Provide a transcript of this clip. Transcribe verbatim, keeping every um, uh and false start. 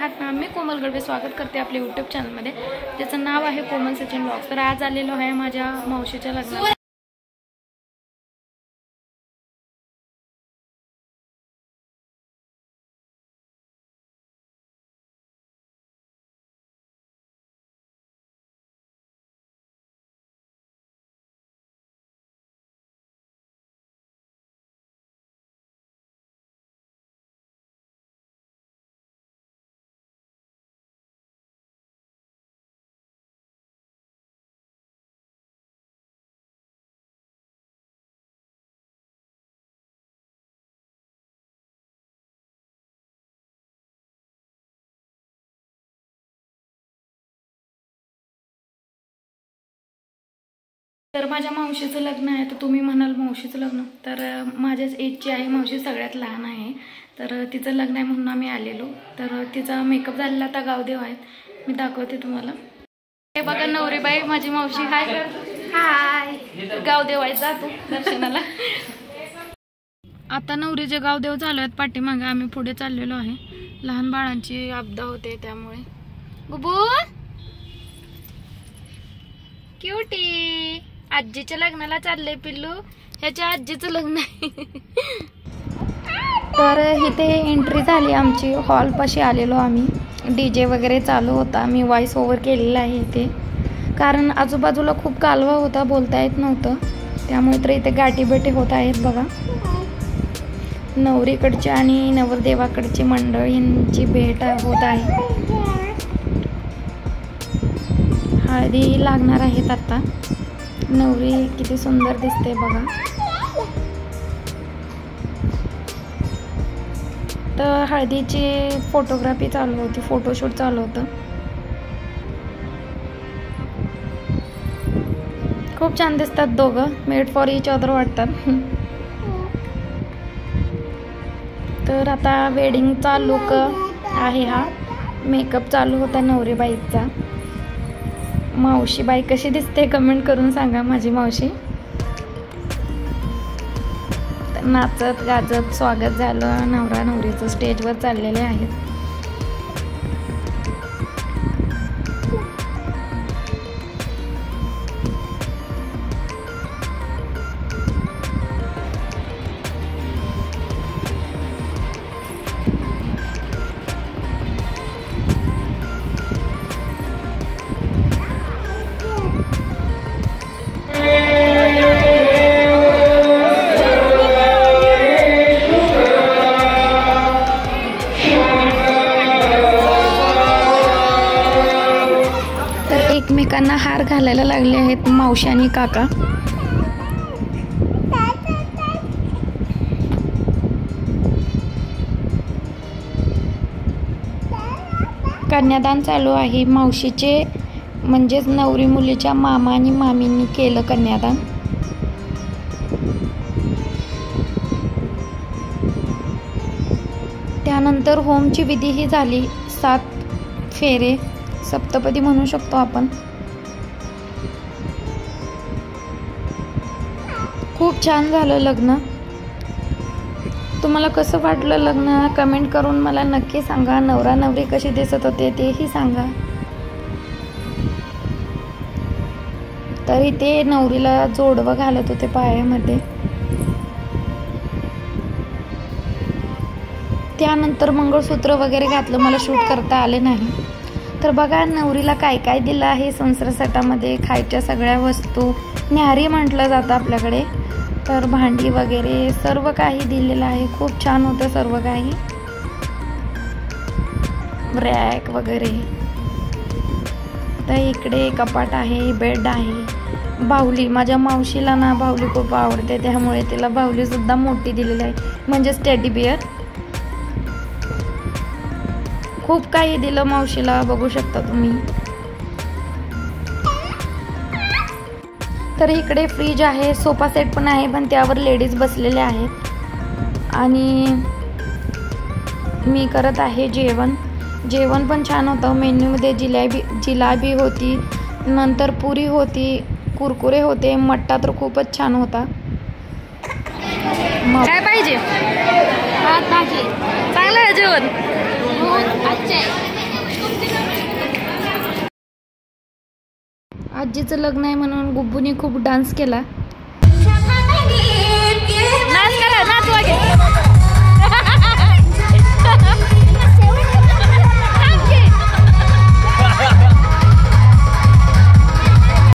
आहात ना? मी कोमल गडवे स्वागत करते आपल्या यूट्यूब चॅनलमध्ये, ज्याचं नाव आहे कोमल सचिन ब्लॉग्स। तर आज आलेलो आहे माझ्या मावशीच्या लग्नाला। तर माझ्या मावशीचं लग्न आहे। तर तुम्ही म्हणाल मावशीचं लग्न, तर माझ्याच एजची आहे मावशी, सगळ्यात लहान आहे। तर तिचं लग्न आहे म्हणून आम्ही आलेलो। तर तिचा मेकअप झालेला आता गावदेव आहेत, मी दाखवते तुम्हाला। हे बघा नवरीबाई माझी मावशी। हाय हाय, गावदेव आहे, जातो दर्शनाला। आता नवरीचे गावदेव चालू आहेत पाठीमागे, आम्ही पुढे चाललेलो आहे। लहान बाळांची आपदा होते त्यामुळे। बुबू क्यूटी, आजीच्या लग्नाला चाललंय पिल्लू, ह्याच्या आजीचं लग्न आहे। तर इथे एंट्री झाली आमची, हॉल पाशी आलेलो आम्ही। डीजे वगैरे चालू होता, मी व्हॉइस ओव्हर केलेला आहे इथे, कारण आजूबाजूला खूप कालवा होता, बोलता येत नव्हतं, त्यामुळे तर इथे गाठी बेटी होत आहेत बघा। नवरीकडची आणि नवरदेवाकडची मंडळींची भेट होत आहे। हळदी लागणार आहेत आता। नवरी किती सुंदर दिसते बघा। तर हळदीची फोटोग्राफी चालू होती, फोटोशूट चालू होतं। खूप छान दिसतात दोघं, मेड फॉर इच अदर वाटतात। तर आता वेडिंगचा लुक आहे हा। मेकअप चालू होता नवरीबाईचा। मावशीबाई कशी दिसते कमेंट करून सांगा माझी मावशी। नाचत गाजत स्वागत झालं, नवरा नवरीचं स्टेजवर चाललेले आहेत। एकमेकांना हार घालायला लागले आहेत मावशी आणि काका। कन्यादान चालू आहे। मावशीचे म्हणजेच नवरी मुलीच्या मामा आणि मामींनी केलं कन्यादान। त्यानंतर होमची विधीही झाली, सात फेरे, सप्तपदी म्हणू शकतो आपण। खूप छान झालं लग्न। तुम्हाला कसं वाटलं लग्न कमेंट करून मला नक्की सांगा। नवरा नवरी कशी दिसत होते तेही सांगा। तरी ते नवरीला जोडवं घालत होते पायामध्ये। त्यानंतर मंगळसूत्र वगैरे घातलं, मला शूट करता आले नाही। तर बघा नवरीला काय काय दिलं आहे संसार सटामध्ये, खायच्या सगळ्या वस्तू, न्याहारी म्हटलं जातं आपल्याकडे। तर भांडी वगैरे सर्व काही दिलेलं आहे, खूप छान होतं सर्व काही। रॅक वगैरे, तर इकडे कपाट आहे, बेड आहे, बाहुली। माझ्या मावशीला ना बाहुली खूप आवडते, त्यामुळे तिला बाहुली सुद्धा मोठी दिलेली आहे, म्हणजे टेडी बिअर। खूप काही दिलं मावशीला, बघू शकता तुम्ही। तर इकडे फ्रीज आहे, सोफा सेट पण आहे, पण त्यावर लेडीज बसलेले आहेत। आणि मी करत आहे जेवण। जेवण पण छान होतं। मेन्यूमध्ये जिलेबी जिलाबी होती, नंतर पुरी होती, कुरकुरे होते, मट्टा तर खूपच छान होता। काय पाहिजे? चांगलं आहे जेवण। अच्छा आजीचं लग्न आहे म्हणून गुब्बूनी खूप डान्स केला. नाच करा, नाच वगैरे.